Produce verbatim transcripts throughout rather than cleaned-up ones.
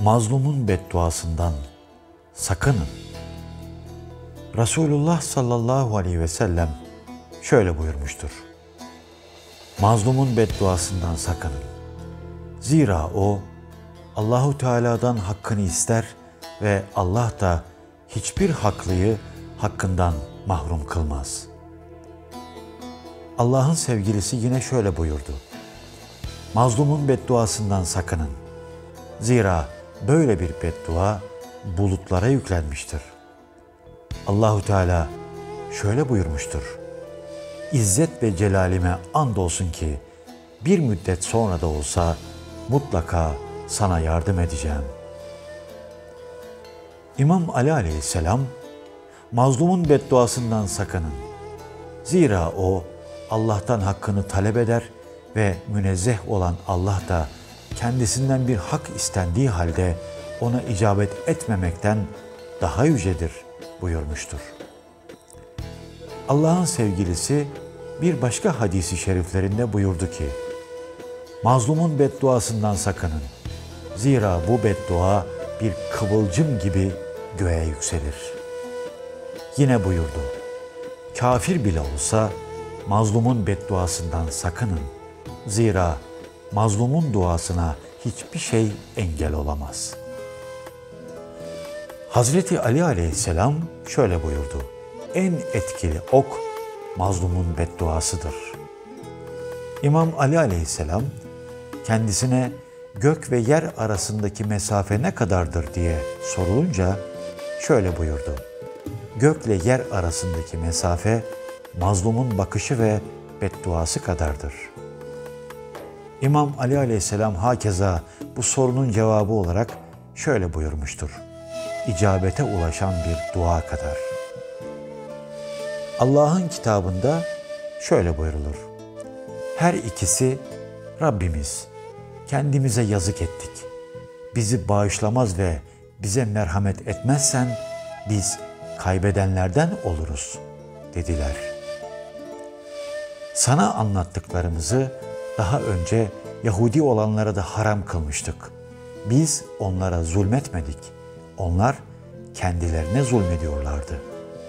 Mazlumun bedduasından sakının. Resulullah sallallahu aleyhi ve sellem şöyle buyurmuştur. Mazlumun bedduasından sakının. Zira o Allahu Teala'dan hakkını ister ve Allah da hiçbir haklıyı hakkından mahrum kılmaz. Allah'ın sevgilisi yine şöyle buyurdu. Mazlumun bedduasından sakının. Zira böyle bir beddua bulutlara yüklenmiştir. Allahu Teala şöyle buyurmuştur. İzzet ve celalime andolsun ki bir müddet sonra da olsa mutlaka sana yardım edeceğim. İmam Ali aleyhisselam, mazlumun bedduasından sakının. Zira o Allah'tan hakkını talep eder ve münezzeh olan Allah da kendisinden bir hak istendiği halde ona icabet etmemekten daha yücedir buyurmuştur. Allah'ın sevgilisi bir başka hadisi şeriflerinde buyurdu ki, mazlumun bedduasından sakının. Zira bu beddua bir kıvılcım gibi göğe yükselir. Yine buyurdu, kafir bile olsa mazlumun bedduasından sakının. Zira mazlumun duasına hiçbir şey engel olamaz. Hazreti Ali aleyhisselam şöyle buyurdu. En etkili ok mazlumun bedduasıdır. İmam Ali aleyhisselam kendisine gök ve yer arasındaki mesafe ne kadardır diye sorulunca şöyle buyurdu. Gökle yer arasındaki mesafe mazlumun bakışı ve bedduası kadardır. İmam Ali aleyhisselam hakeza bu sorunun cevabı olarak şöyle buyurmuştur. İcabete ulaşan bir dua kadar. Allah'ın kitabında şöyle buyrulur. Her ikisi Rabbimiz, kendimize yazık ettik. Bizi bağışlamaz ve bize merhamet etmezsen biz kaybedenlerden oluruz dediler. Sana anlattıklarımızı daha önce Yahudi olanlara da haram kılmıştık. Biz onlara zulmetmedik. Onlar kendilerine zulmediyorlardı.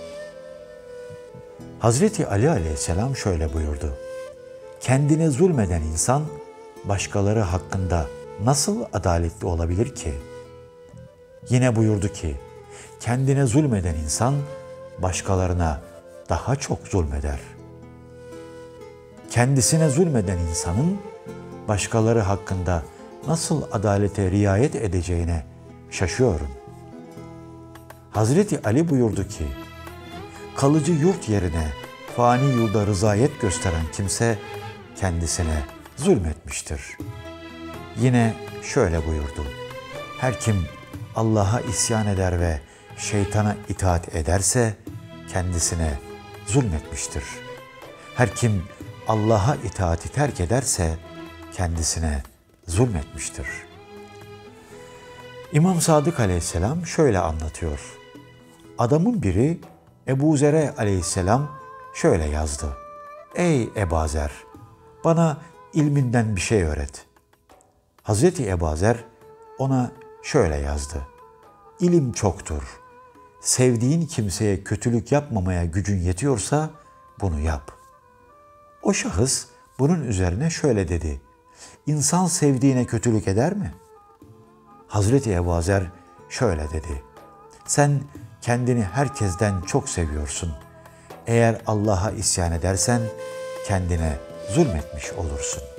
Hazreti Ali aleyhisselam şöyle buyurdu. Kendine zulmeden insan başkaları hakkında nasıl adaletli olabilir ki? Yine buyurdu ki, kendine zulmeden insan başkalarına daha çok zulmeder. Kendisine zulmeden insanın başkaları hakkında nasıl adalete riayet edeceğine şaşıyorum. Hazreti Ali buyurdu ki, kalıcı yurt yerine fani yurda rızayet gösteren kimse kendisine zulmetmiştir. Yine şöyle buyurdu. Her kim Allah'a isyan eder ve şeytana itaat ederse kendisine zulmetmiştir. Her kim Allah'a itaati terk ederse kendisine zulmetmiştir. İmam Sadık aleyhisselam şöyle anlatıyor. Adamın biri Ebu Zer'e aleyhisselam şöyle yazdı. Ey Ebu Zer, bana ilminden bir şey öğret. Hazreti Ebu Zer ona şöyle yazdı. İlim çoktur. Sevdiğin kimseye kötülük yapmamaya gücün yetiyorsa bunu yap. O şahıs bunun üzerine şöyle dedi. İnsan sevdiğine kötülük eder mi? Hazreti Ebu Zer şöyle dedi. Sen kendini herkesten çok seviyorsun. Eğer Allah'a isyan edersen kendine zulmetmiş olursun.